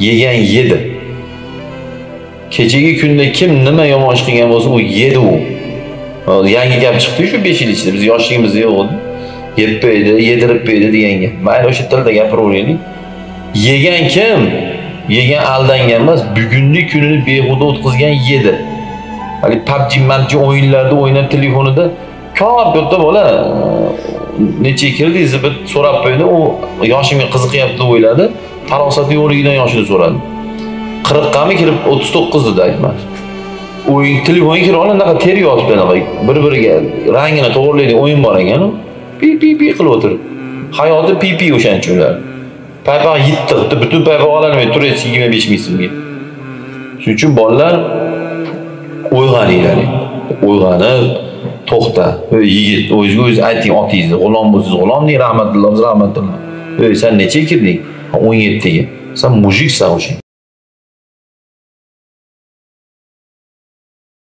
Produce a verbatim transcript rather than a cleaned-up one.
yegan yedi. Kechagi kunda kim nima yomon ish qilgan bo'lsa, u yedi u. Yangi gap chiqdi shu besh yil ichida. Biz yoshligimizda yo'q edi. Yeb qo'ydi, yedirib qo'ydi degan gap. Mayli o'sha tilda gapiraveraylik. Yegan kim? Yegan aldangan emas, bugungi kunini behuda o'tkazgan yedi. Hali P U B G, M A B G o'yinlarda o'ynab telefonida ko'p katta bola necha kirdingiz deb so'rab qo'ydi. U yoshimga qiziqyapti deb o'yladi. Farosati yo'qligidan yoshini so'radi. qirq qami kirib o'ttiz to'qqiz dedi aytmadi. O'yin telefonga kirib anaqa ter yotibdi anaqa. Bir-biriga rangini to'g'rilaydigan o'yin bor ekan. Pi pi pi qilib o'tirib. Hayoti pi pi o'shancha ular. Paypoq yitdi, butun paypoqlarni turasiz yigirma besh ming so'mga. Shuning uchun bolalar uyg'oninglar. Uyg'onib, to'xta. Ey yigit, o'zingizga o'zi ayting otingizni, g'ulom bo'lsiz, g'ulom deng, rahmatulloh, rahmatulloh. Ey sen necha kirding? o'n yettiga. Sen mujiksan o'sha.